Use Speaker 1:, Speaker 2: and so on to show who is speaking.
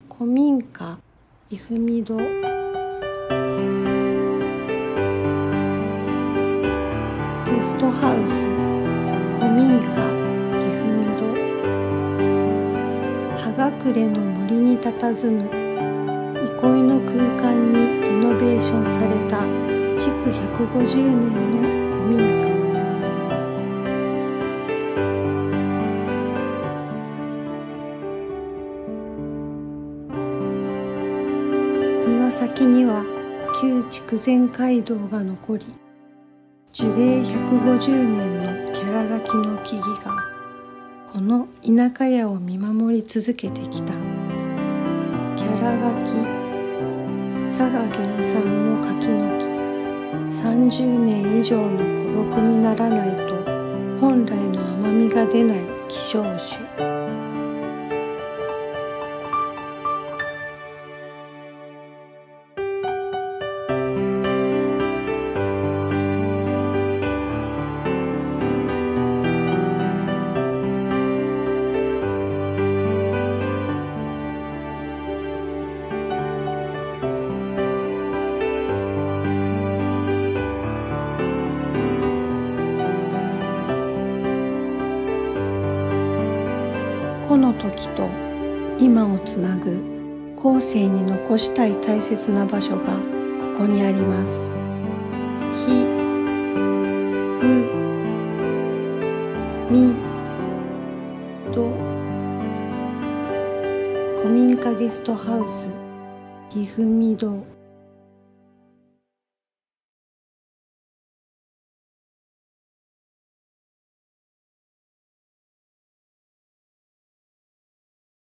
Speaker 1: 古民家ひふみ戸。ゲストハウス古民家ひふみ戸。葉隠れの森に佇む憩いの空間にリノベーションされた築150年の古民家。庭先には旧筑前街道が残り、樹齢150年のキャラ柿の木々がこの田舎家を見守り続けてきた。キャラ柿、佐賀原産の柿の木。30年以上の古木にならないと本来の甘みが出ない希少種。この時と今をつなぐ後世に残したい大切な場所がここにあります。ひふみど古民家ゲストハウスひふみ戸。